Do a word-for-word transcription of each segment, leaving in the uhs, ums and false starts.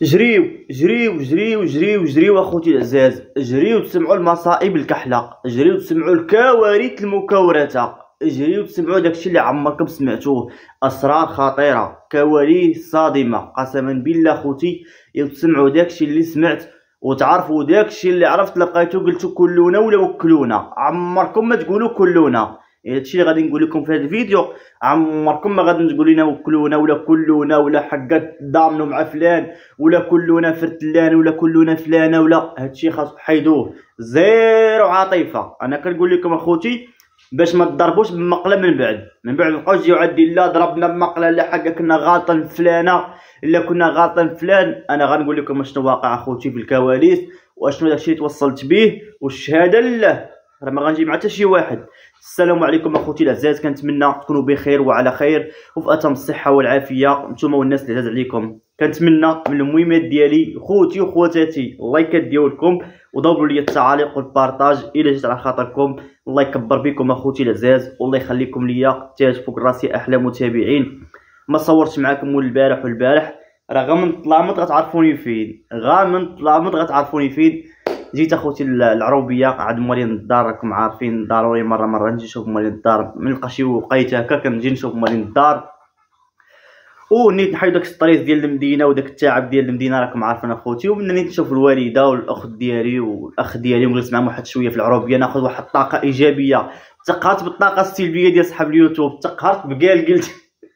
جريو جريو جريو جريو جريو اخوتي العزاز، جريو تسمعوا المصائب الكحله، جريو تسمعوا الكوارث المكورته، جريو تسمعوا داكشي اللي عمركم سمعتوه، اسرار خطيره، كواليس صادمه. قسما بالله خوتي تسمعوا داكشي اللي سمعت وتعرفوا داكشي اللي عرفت لقيتو قلتو كلونا ولا وكلونا. عمركم ما تقولوا كلونا. هادشي اللي غادي نقول لكم في هذا الفيديو، عمركم ما غادي تقولوا لنا وكلونا ولا كلونا ولا حقا ضامنوا مع فلان ولا كلونا فرتلان ولا كلونا فلانه ولا. هادشي خاص حيدوه، زيرو عاطفه. انا كنقول لكم اخوتي باش ما تضربوش بمقله من بعد من بعد مابقاوش تجيو عندي لا ضربنا بمقله لا حاجه كنا غالطين فلانه الا كنا غالطين فلان. انا غنقول لكم شنو واقع اخوتي في الكواليس واشنو داكشي اللي توصلت به، والشهاده لله راه ما غنجيب مع حتى شي واحد. السلام عليكم اخوتي العزاز، كنتمنى تكونوا بخير وعلى خير وفي اتم الصحه والعافيه نتوما والناس اللي عزاز عليكم. كنتمنى من المهمات ديالي خوتي وخواتاتي اللايكات ديالكم ودوروا لي التعاليق والبارطاج الى جات على خاطركم. الله يكبر بكم اخوتي العزاز والله يخليكم ليا تاج فوق راسي احلى متابعين. ما صورتش معاكم مول البارح والبارح، راه غا من طلامط غتعرفوني فين، غا من طلامط غتعرفوني فين. جيت اخوتي العروبيه عند موالين الدار، راكم عارفين ضروري مره مره نجي نشوف موالين الدار، من نلقى شي وقيته هكا كنجي نشوف موالين الدار ونيت نحيد داك ستريس ديال المدينه وداك التعب ديال المدينه راكم عارفين اخوتي. ومن نيت نشوف الوالده والاخت ديالي والاخ ديالي ونجلس معاهم واحد شويه في العروبيه ناخذ واحد الطاقه ايجابيه. تقهرت بالطاقه السلبيه ديال صحاب اليوتيوب، تقهرت بقال قلت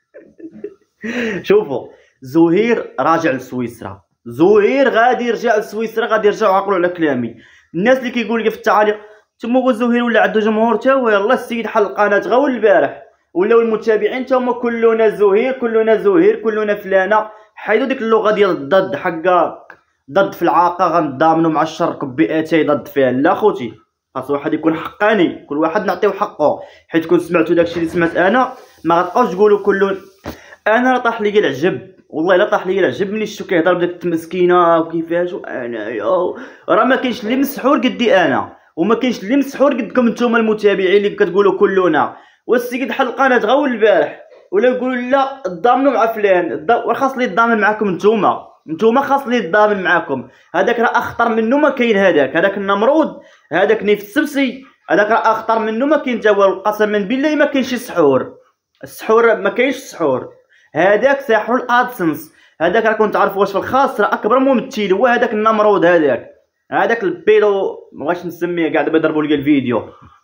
شوفوا زهير راجع لسويسرا، زهير غادي يرجع لسويسرا، غادي يرجعوا عقلوا على كلامي. الناس اللي كيقول لي في التعاليق تما هو زهير ولا عنده جمهور تا هو، يلاه السيد حل القناه غا البارح ولاو المتابعين تا هما كلنا زهير كلنا زهير كلنا فلانه. حيدوا ديك اللغه ديال الضد، حقا ضد في العاقه غنضامنوا مع الشر كبئتي ضد فيها. لا خوتي خاص واحد يكون حقاني، كل واحد نعطيو حقه، حيت كون سمعتوا داكشي اللي سمعت انا ما غتبقاوش تقولوا كلون. انا راه طاح لي العجب والله، لا طاح لي العجب ملي شفتو كيهضر بداك التمسكينه وكيفاش. انا راه ما كاينش اللي مسحور قدي انا، وما كاينش اللي مسحور قدكم نتوما المتابعين اللي كتقولوا كلنا. والسيد حل القناه غاول البارح ولا يقولوا لا تضامنوا مع فلان، خاص لي يتضامن معاكم نتوما، نتوما خاص لي يتضامن معاكم. هذاك راه اخطر منه ما كاين، هذاك هذاك النمرود هذاك نيف السبسي هذاك راه اخطر منه ما كاين تا والو. قسما بالله ما كاينش السحور، السحور ما كاينش السحور. هذاك ساحر الادسنس، هذاك راه كنت عارف واش في الخاص راه اكبر ممثل هو هذاك النمرود، هذاك هذاك البيلو مابغاش نسميه كاع دابا ضربوا لي الفيديو.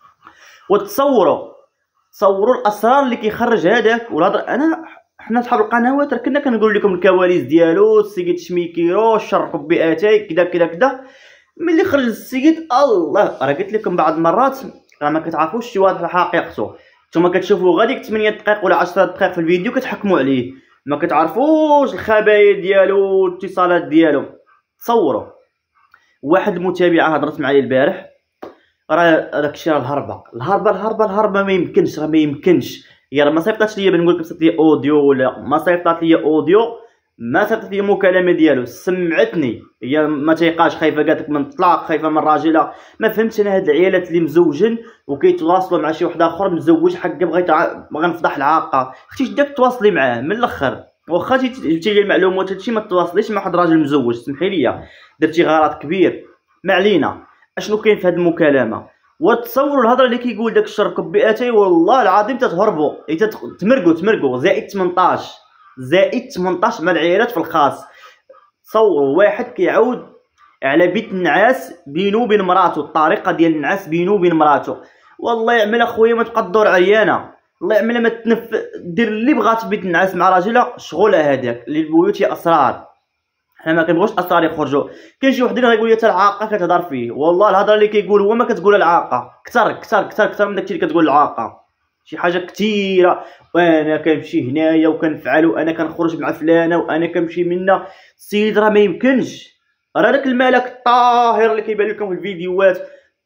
وتصوروا تصوروا الاسرار اللي كيخرج هذاك والهضر. انا حنا صحاب القنوات راه كنا كنقول لكم الكواليس ديالو، السيد شميكيرو الشر بيئتي كذا كذا كذا. ملي خرج السيد الله راه قلت لكم بعض المرات راه ما كتعرفوش شي واحد حقيقته. نتوما كتشوفوا غاديك ثمانية دقائق ولا عشرة دقائق في الفيديو كتحكموا عليه، ما كتعرفوش الخبايا ديالو والاتصالات ديالو. تصوروا واحد المتابعه هضرت معايا البارح، راه داكشي راه الهربه الهربه الهربه الهربه ما يمكنش، راه ما يمكنش. هي راه ما صيفطاتش ليا بنقول لكم صيفط لي اوديو ولا ما صيفطات لي اوديو، ما صيفطت لي مكالمه ديالو، سمعتني. هي ما تيقاش، خايفه قالت من الطلاق، خايفه من الراجله. ما فهمتش انا هاد العيالات اللي مزوجين وكيتواصلوا مع شي واحد اخر مزوج حقا بغيت بغا نفضح العاقه. اختي شداك تواصلي معاه من الاخر، واخا جبتي لي المعلومات هادشي ما تواصليش مع واحد راجل مزوج، سمحي لي درتي غلط كبير. ما علينا اشنو كاين في هاد المكالمه. وتصوروا الهضره اللي كيقول داك الشر كبئتي والله العظيم تتهربوا تمرقوا تمرقوا زائد ثمنطاش زائد ثمنطاش مع العيالات في الخاص. تصوروا واحد كيعاود على بيت النعاس بينو وبين مراته، الطريقه ديال النعاس بينو وبين مراته. والله يعمل اخويا ما تبقى الدور عريانه، الله يعملها ما تنف دير اللي بغات بيت النعاس مع راجلها شغلها هذاك. للبيوت اسرار، حنا ما كنبغوش اسرار يخرجوا. كاين شي وحدين غيقول لي حتى العاقه كتهضر فيه، والله الهضره اللي كيقول هو ما كتقول العاقه كثر كثر كثر كثر من داكشي اللي كتقول العاقه. شي حاجه كثيره، وانا كنمشي هنايا وكنفعل وانا كنخرج مع فلانه وانا كنمشي منا. السيد راه ما يمكنش، راه داك الملك الطاهر اللي كيبان لكم في الفيديوهات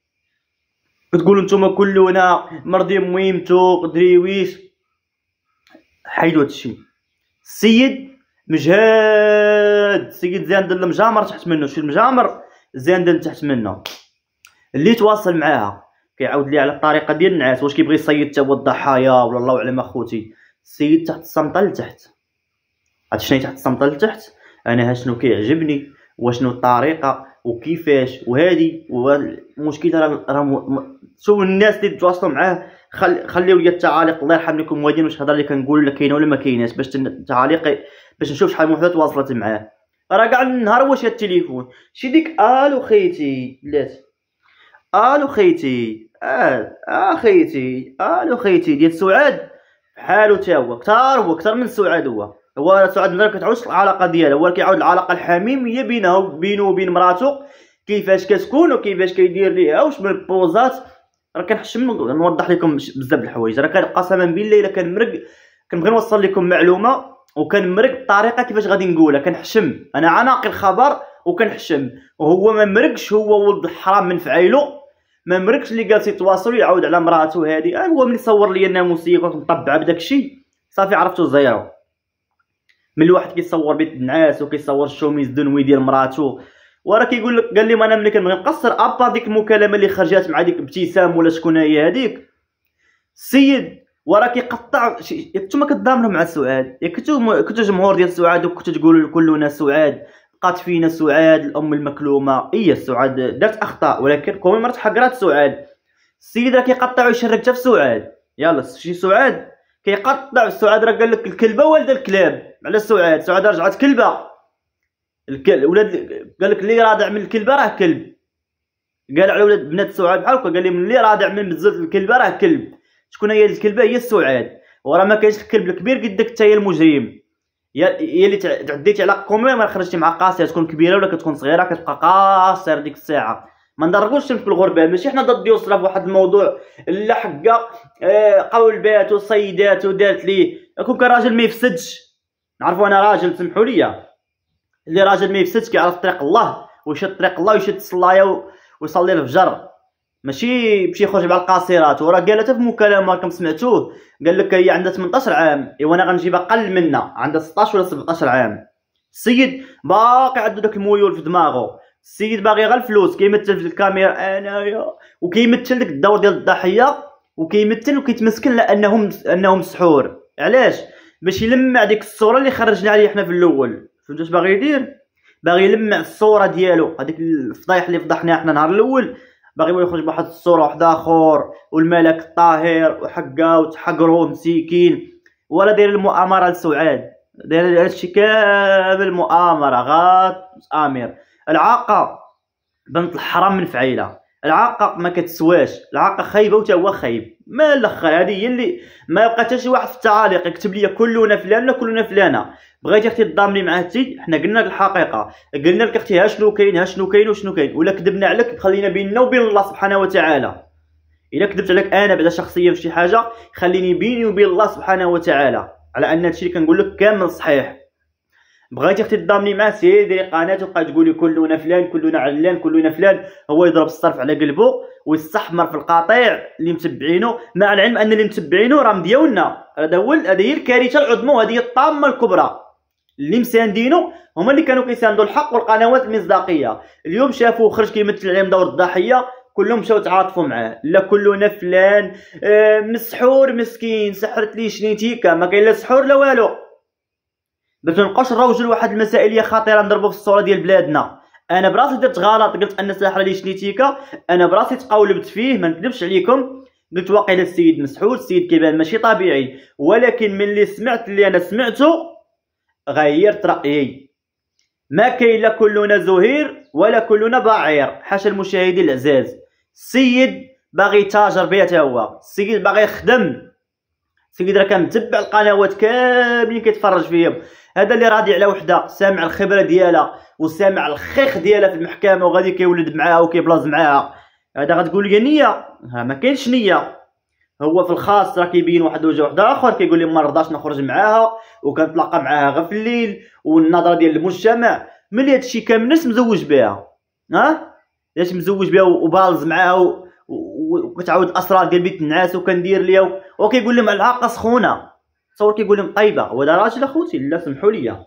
كتقولوا نتوما كلنا مرضي ميمتو دريويش. حيدوا هادشي. السيد مجهاد، السيد زاندل المجامر تحت منه، شي المجامر زاندل تحت منه. اللي تواصل معاها كيعاود لي على الطريقه ديال النعاس، واش كيبغي يصيد تا هو الضحايا ولا الله اعلم اخوتي. السيد تحت الصمطه لتحت، عرفتي شنو تحت الصمطه لتحت؟ انا ها شنو كيعجبني وشنو الطريقه وكيفاش وهادي. والمشكل راه راه شوف الناس اللي تواصلوا معاه خل... خليو لي التعاليق الله يرحم لكم والدين واش هضر اللي كنقول لا كاينه ولا ما كايناش باش التعاليق باش نشوف شحال من وحده تواصلت معاه. راه كاع النهار واش هاد التليفون شي ديك الو خيتي بلاتي الو خيتي اه اه خيتي الو خيتي ديال سعاد بحالو تا هو كثر هو كثر من سعاد. هو هو سعاد ما كتعودش العلاقه ديالها هو كيعاود العلاقه الحميميه بينه بينه وبين مراته كيفاش كتكون وكيفاش كيدير ليها واش من البوزات. راه كنحشم نوضح لكم بزاف د الحوايج. راه كان قسما بالله الا كان مرق كنبغي نوصل لكم معلومه وكنمرق الطريقه كيفاش غادي نقولها كنحشم. انا عناقل الخبر وكنحشم وهو ما مرقش. هو ولد الحرام من فعيلو ما مرقش اللي جالس يتواصل ويعاود على مراته هذه. هو ملي صور لي الناموسيه كنت مطبعه بداك الشيء صافي عرفتو زيرو. من الواحد كيصور بيت النعاس وكيصور الشوميز دنوي ديال مراته وراه كيقول لك قال لي ما انا ملي كنبغي نقصر ابار ديك المكالمه اللي خرجات مع ديك ابتسام ولا شكون هي هذيك السيد وراه كيقطع. نتوما كتضامنوا مع سعاد ياك كنتو كنتو جمهور ديال سعاد وكنتو تقولوا كلنا سعاد بقات فينا سعاد الام المكلومه. اي سعاد دارت اخطاء ولكن كون مرت حقرات سعاد. السيد راه كيقطع ويشرك حتى في سعاد. يلا شي سعاد كيقطع سعاد راه قال لك الكلبه والده الكلاب على سعاد. سعاد رجعت كلبه الكل ولاد قال لك اللي رادع من الكلبه راه كلب. قال على ولاد بنات سعاد بحال هكا قال لي من اللي رادع من بزاف الكلبه راه كلب. شكون هي الكلبه؟ هي السعاد. وراه ما كاينش الكلب الكبير قدك حتى هي المجرم. يا هي اللي تعديتي على كومي ما خرجتي مع قاصره تكون كبيره ولا كتكون صغيره كتبقى قاصر ديك الساعه. ما ندركوش في الغربه ماشي حنا ضد يسرى في واحد الموضوع لا حقا آه قول بات وصيدات ودارت ليه. كون كان راجل ما يفسدش نعرفوا انا راجل سمحوا لي اللي راجل ما يفسدش كيعرف طريق الله ويشد طريق الله ويشد الصلايه ويصلي الفجر ماشي بشي يخرج مع القاصرات. وراه قالتها في مكالمه راكم سمعتوه قال لك هي عندها ثمنطاش عام ايوا انا غنجيب اقل منها عندها ستطاش ولا سبعطاش عام. السيد باقي عنده داك الميول في دماغه. السيد باغي غير الفلوس كيمثل في الكاميرا انايا وكيمثل داك الدور ديال الضحيه وكيمثل وكيتمسكن لانه انه مسحور. علاش؟ باش يلمع ديك الصوره اللي خرجنا عليها حنا في الاول. فهمتوا اش باغي يدير؟ باغي يلمع الصوره ديالو هذيك الفضايح اللي فضحناها حنا النهار الاول باغي يخرج بواحد الصوره واحد اخر والملك الطاهر وحقا وتحقروا مسكين. ولا داير المؤامره لسعاد داير هادشي كامل مؤامره غات امير. العاقه بنت الحرام من فعيله. العاقه ما كتسواش. العاقه خايبه وتا هو خايب. ما الاخر هذه هي اللي ما يبقى حتى شي واحد في التعاليق يكتب لي كلنا فلان لا كلنا فلانه. بغيتي اختي تضامني مع اختي حنا قلنا لك الحقيقه قلنا لك اختي ها شنو كاين ها شنو كاين وشنو كاين ولا كذبنا عليك خلينا بيننا وبين الله سبحانه وتعالى. الا كذبت عليك انا بعدا شخصيا في شي حاجه خليني بيني وبين الله سبحانه وتعالى على ان هادشي اللي كنقول لك كامل صحيح. بغيتي اختي تضامني مع سيدي قناه وبقى تقولي كلنا فلان كلنا علان كلنا فلان هو يضرب الصرف على قلبه ويستحمر في القطيع اللي متبعينه مع العلم ان اللي متبعينه راه ديالنا. هذا هو هذه هي الكارثه العظمى وهذه هي الطامه الكبرى. اللي مساندينه هما اللي كانوا كيساندوا الحق والقنوات المصداقيه. اليوم شافوه خرج كيمثل عليهم دور الضحيه كلهم مشاو تعاطفوا معاه. لا كلنا فلان آه مسحور مسكين سحرت لي شنيتيكا ما كاين لا سحور لا والو. باش منبقاوش نروجوا لواحد المسائل خطيره نضربوا في الصوره ديال بلادنا. انا براسي درت غلط قلت ان ساحره لي شنيتيكا انا براسي تقولبت فيه ما نكذبش عليكم قلت واقيلا السيد مسحور السيد كيبان ماشي طبيعي. ولكن من اللي سمعت اللي انا سمعته غيرت رايي. ما كاين لا كلنا زهير ولا كلنا بعير حاشا المشاهدين العزاز. السيد باغي يتاجر بها تا هو. السيد باغي يخدم. السيد راه كان متبع القنوات كاملين كيتفرج فيهم. هذا اللي راضي على وحده سامع الخبره ديالها وسامع الخيخ ديالها في المحكمه وغادي كيولد معاها وكيبلاز معاها. هذا غتقول لي نيه ما كاينش نيه. هو في الخاص راه كيبين واحد الوجه واحد اخر كيقول لي ما رضاش نخرج معاها وكنتلاقى معاها غير في الليل والنظره ديال المجتمع. ملي هادشي كامل الناس مزوج بها ها علاش مزوج بها وبالز معاها وكتعاود الاسرار ديال بيت الناس وكندير ليها وكيقول لهم العاقه سخونه. تصور كيقول لهم طيبه وهذا راجل اخوتي لا سمحوا لي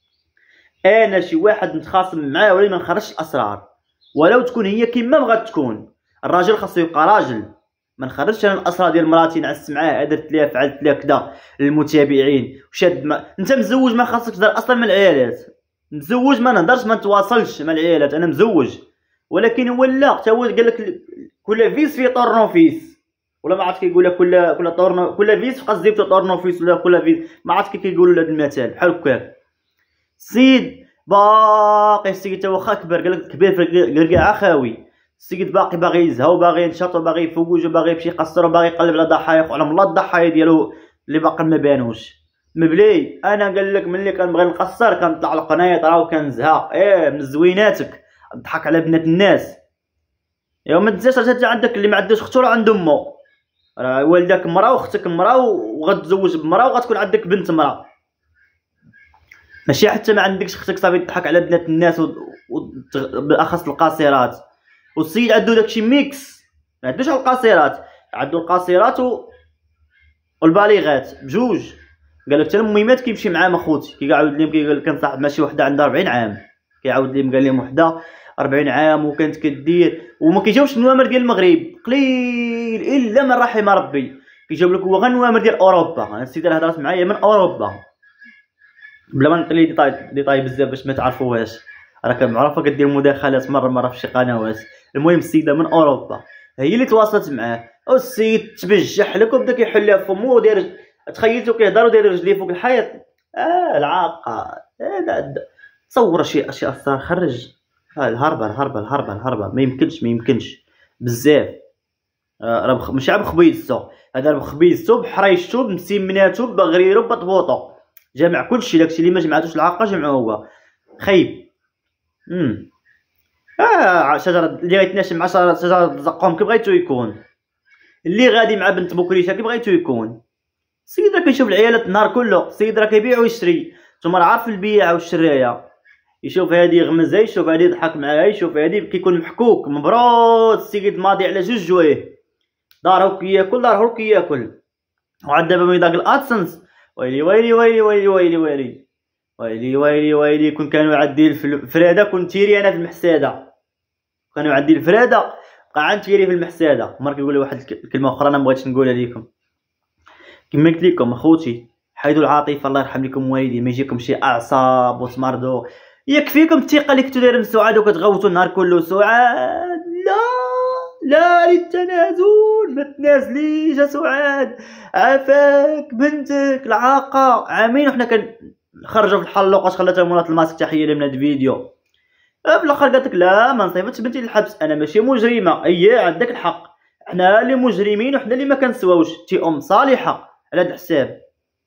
انا شي واحد نتخاصم معاه ولا ما نخرجش الاسرار ولو تكون هي كيما بغات تكون. الراجل خاصو يبقى راجل ما نخرجش انا الاسرار ديال مراتي نعس معاها درت ليها فعلت ليها كذا للمتابعين وشاد ما... انت مزوج ما خاصك تدار اصلا من العيالات. مزوج ما نهضرش ما نتواصلش مع العيالات، انا مزوج. ولكن هو لا، حتى هو قال لك كل فيس فيه طورنوفيس، ولا ما عرفت كيقول لك كل كل طورنو كل فيس فقط زيبتو طورنوفيس، ولا كل فيس ما عرفت كي كيقولوا هذا المثال بحال هكاك. السيد باقي السيد تا واخا كبر، قال لك كبير في الكاع خاوي، السيد باقي باغي يزهى وباغي ينشط وباغي يفوج وباغي يمشي يقصر وباغي يقلب على ضحايا وعلى ملا الضحايا ديالو اللي باقي ما بانوش. مبلي انا قال لك ملي كنبغي نقصر كنطلع القنيطره وكنزهى، ايه من زويناتك تضحك على بنات الناس. يا ما تنساش راه عندك اللي ما عندوش اختو راه عنده امو، راه والدك مرا واختك مرا وغتزوج بمرا وغتكون عندك بنت مرا، ماشي حتى ما عندكش اختك صافي تضحك على بنات الناس و... و... بالاخص القاصرات. والسيد عنده داكشي ميكس، ما عندوش على القاصرات، عنده القاصرات و... والبالغات بجوج. قال لك حتى المهمات كيمشي معاهم اخوتي، كيعاود لهم كيقول كنصاحب مع شي وحده عندها أربعين عام، كيعاود لهم قال لهم وحده أربعين عام وكانت كدير وما كيجاوبش النوامر ديال المغرب قليل الا من رحم ربي، كيجاوب لك هو غير النوامر ديال اوروبا. انا السيده اللي هضرات معايا من اوروبا بلا ما نعطي ديطاي ديطاي بزاف باش ما تعرفوهاش، راه معروفه كدير مداخلات مره مره في شي قنوات. المهم السيده من اوروبا هي اللي تواصلت معاه، والسيد تبجح لك وبدا كيحلها فمو وداير، تخيلتو كيهضر وداير رجليه فوق الحيط. اه العاقه هذا تصور شي اشياء صار خرج الهربه الهربه الهربه الهربه ما يمكنش ما يمكنش بزاف. آه راه ماشي عا بخبيزتو، هذا راه بخبيزتو بحريشتو بمسيمناتو بغريرو بطبوطو، جامع كلشي. داكشي اللي ما جمعاتوش العاقه جمعو هو خايب. امم اه شجره اللي غيتناشم مع شجره الزقوم كي بغيتو يكون، اللي غادي مع بنت بوكريشه كي بغيتو يكون. السيد راه كيشوف العيالات النهار كله، السيد راه كيبيع ويشري، نتوما راه عارف البيع والشرايه، يشوف هادي يغمزها يشوف هادي يضحك معاها يشوف هادي كيكون محكوك مبروط. السيد ماضي على جوج جوايه، دارو كياكل دارو كياكل. وعاد دابا ملي داك الادسنس ويلي ويلي ويلي ويلي ويلي ويلي ويلي ويلي ويلي كون كانوا عندي الفراده كنت تيري انا في المحساده، كانوا عندي الفراده بقى عند تيري في المحساده. مره كيقول لي واحد الكلمه اخرى انا مبغيتش نقولها لكم، كما قلت لكم اخوتي حيدوا العاطفه الله يرحم لكم والدين، ما يجيكم شي اعصاب وتمرضوا، يكفيكم الثقه اللي كنتو دايرين سعاد وكتغوتوا النهار كله سعاد. لا لا للتنازل، ما تنازليش يا سعاد، عافاك بنتك العاقه عامين وحنا كنخرجوا في الحلوق. واش خلاتها مولات الماسك تحيه من هذا الفيديو في الاخر قالت لك لا ما نصيفطش بنتي للحبس، انا ماشي مجرمه. اييه عندك الحق، حنا اللي مجرمين وحنا اللي ما كنسواوش، تي ام صالحه على هذا الحساب.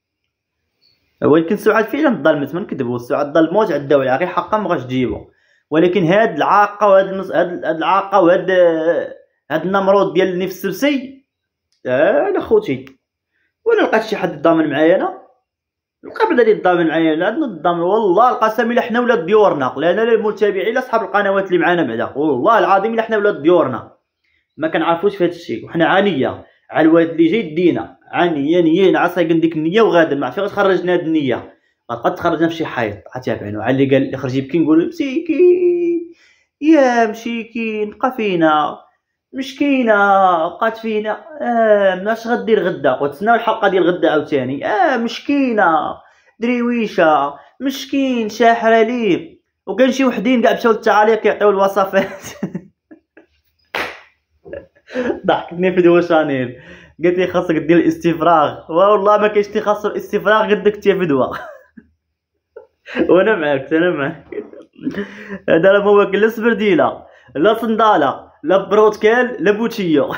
ولكن سعاد فعلا ظلمت ما نكذبوا، سعاد ظلموت على الدوله غير حقا ما غاش تجيبو. ولكن هاد العاقه وهاد المس... هاد العاقه وهاد هاد النمرود ديال النفس السبسي انا خوتي ولا لقيت شي حد ضامن معايا انا، لقى بدا اللي ضامن معايا انا الضامن والله القسم الا حنا ولاد ديورنا، لا لا المتابعين لا صحاب القنوات اللي معانا بعدا والله العظيم الا حنا ولاد ديورنا ما كنعرفوش في هذا الشيء، وحنا عانيه على الواد اللي جاي دينا عانيه نيه نعس كنديك ديك النيه وغادر ما عرفتش خرجنا هاد النيه غتبقى تخرجنا في شي حيط عتابعين. وعلى اللي قال اللي خرج يبكي نقول مسكين يا مشيكين بقى فينا مسكينه بقات فينا اه ماش غدير غدا وتسناو الحلقه ديال غدا عاوتاني اه مسكينه دريويشه مسكين شاحره ليه. وكان شي وحدين كاع مشاو للتعاليق كيعطيو الوصفات ضحكتني فدوى شانيل قالت لي خاصك دير الاستفراغ، والله ما كاينش اللي خاصو الاستفراغ غير داك يا فدوى وانا معاك انا معاك. هذا لا مواكل لا سبرديله لا صنداله لا بروتكال لا بوتشيو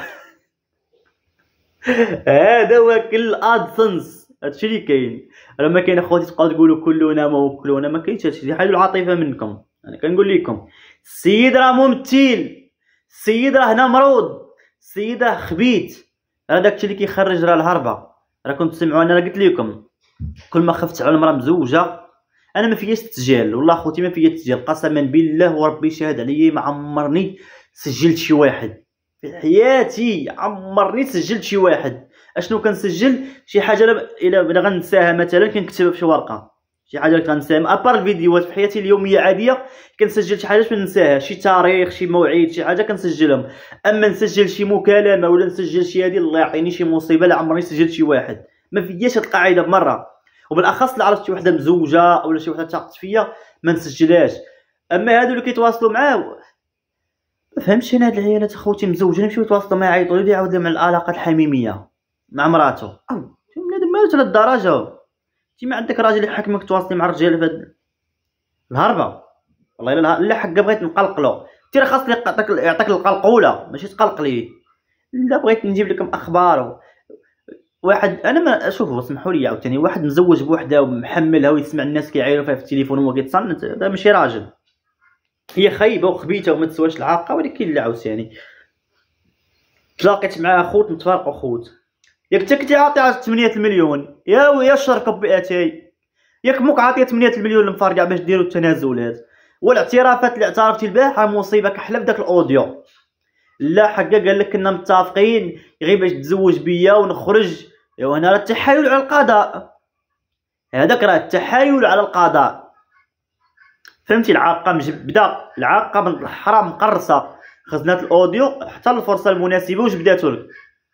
هذا واكل الادسنس، هادشي اللي كاين. راه ما كاين اخواتي تبقاو تقولوا كلنا موكلونا، ما كاينش هادشي، حيدوا العاطفه منكم. انا كنقول لكم السيد راه ممثل، السيد راه نمرود، السيد راه خبيث، راه داكشي اللي كيخرج راه الهربه. راه كنت تسمعوا انا قلت لكم كل ما خفت على المراه مزوجه انا ما فياش تسجيل، والله خوتي ما فيا تسجيل قسما بالله وربي شاهد عليا ما عمرني سجلت شي واحد في حياتي، عمرني سجلت شي واحد. اشنو كنسجل شي حاجه الا بغا غنساها مثلا كنكتبها في شي ورقه، شي حاجه كنساها ابار الفيديوهات في حياتي اليوميه عاديه كنسجل شي حاجه باش ما ننساهاش، شي تاريخ شي موعد شي حاجه كنسجلهم. اما نسجل شي مكالمه ولا نسجل شي هادي الله يعطيني شي مصيبه لا عمرني سجلت شي واحد، ما فياش هاد القاعده بمره. وبالاخص لا عرفت شي وحده مزوجه ولا شي وحده تاقت فيا ما نسجلهاش. اما هادو اللي كيتواصلوا معاه ما فهمتش انا. هاد العيالات اخوتي مزوجين يمشيو يتواصلوا معاه يعيطوا لي يعاود مع العلاقه الحميميه مع مراته. او بنادم مالو لهاد الدرجه. انت ما عندك راجل يحكمك تواصلي مع الرجال في هاد الهربه. والله الا الا حكا بغيت نقلقلو. انت راه خاص يعطيك يعطيك القلقوله ماشي تقلق ليه. لا بغيت نجيب لكم اخبار. واحد انا ما شوفوا اسمحوا لي عاوتاني، واحد مزوج بوحده ومحملها ويسمع الناس كيعايروا فيها في التليفون وهو كيتصنت، هذا ماشي راجل. هي خايبه وخبيثه وما تسواش العاقه، ولكن لا عاوتاني تلاقيت مع اخوت نتفارقوا خوت. ياك انت كنتي عاطي ثمانية المليون يا ويا الشركه باتاي، ياك موك عاطيه ثمانية المليون المفارقه باش ديروا التنازلات والاعترافات اللي اعترفتي بها. مصيبه كحله بداك الاوديو. لا حقا قال لك كنا متفقين غير باش تزوج بيا ونخرج. ايوا هنا راه التحايل على القضاء، هذاك راه التحايل على القضاء. فهمتي؟ العاقه مجبده، العاقه من الحرام مقرصه، خزنات الاوديو حتى الفرصه المناسبه وجبداتو لك.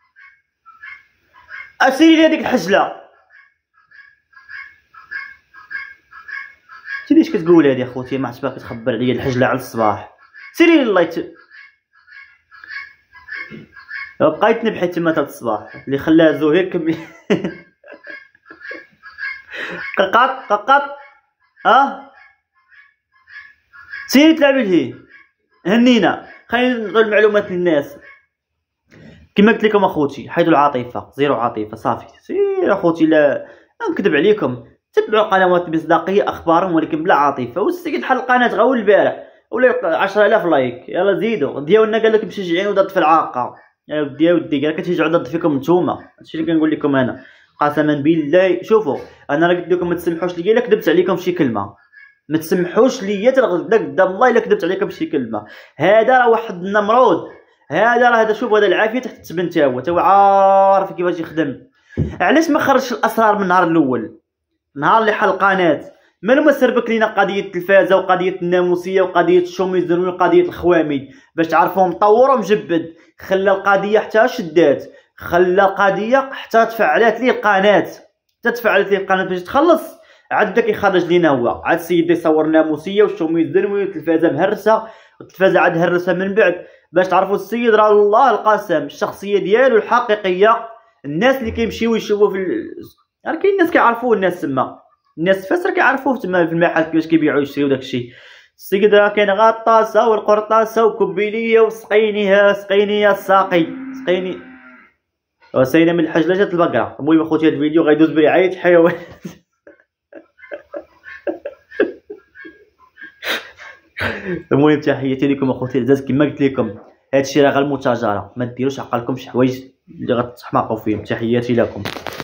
اسيري لي هذيك الحجله. انت ليش كتقول هادي اخوتي؟ ما عرفتش باغي تخبر عليا الحجله على الصباح. سيري الله يت... بقيت نبحث تما حتى الصباح اللي خلاها زهير كمل. ققط ققط ها سيري تلعبي لهي. هنينا خلينا نقول المعلومات للناس كما قلت لكم اخوتي. حيدوا العاطفه، زيرو عاطفه صافي. سير اخوتي لا نكذب عليكم. تبعوا قنوات مصداقيه اخبارهم ولكن بلا عاطفه. والسيد حل القناه غاول البارح ولا عشرة آلاف لايك. يلا زيدوا. ديالنا قال لك مشجعين وضد في العاقه. يا ودي يا ودي قال كتشجعوا ضد فيكم نتوما. هادشي اللي كنقول لكم انا قسما بالله. شوفوا انا راه قلت لكم ما تسمحوش ليا الا كذبت عليكم بشي كلمه. ما تسمحوش ليا ترغدا قدام الله الا كذبت عليكم بشي كلمه. هذا راه واحد النمرود. هذا راه هذا شوف هذا العافيه تحت التبن تا هو تا هو عارف كيفاش يخدم. علاش ما خرجش الاسرار من النهار الاول؟ نهار اللي حل القناه مالو ما سربك لينا قضيه التلفازه وقضيه الناموسيه وقضيه الشوميزون وقضيه الخوامي باش تعرفوا مطور ومجبد. خلى القضيه حتى شدات، خلى القضيه حتى تفعلات ليه القناه، حتى تفعلت ليه القناه باش تخلص. عاد بدا كيخرج لينا هو عاد السيد يصور ناموسيه والشوميزون والتلفازه مهرسه والتلفازه عاد هرسها من بعد باش تعرفوا السيد راه الله القسم الشخصيه ديالو الحقيقيه. الناس اللي كيمشيو يشوفوا في ال... راه كاين الناس كيعرفوه. الناس تما الناس فاس راه كيعرفوه تما في المحل كيفاش كيبيعوا يشريو داكشي. السيد راه كاين غطاسه والقرطاسه وكبيليه وسقينيها سقيني يا الساقي سقيني وسينا من الحجله جات البقره. المهم اخوتي هذا الفيديو غيدوز برعايه حيوان. المهم تحياتي لكم اخوتي العزاز. كما قلت لكم هادشي راه غير متاجره، ما ديروش عقلكم شي حوايج اللي غتحماقوا فيهم. تحياتي لكم.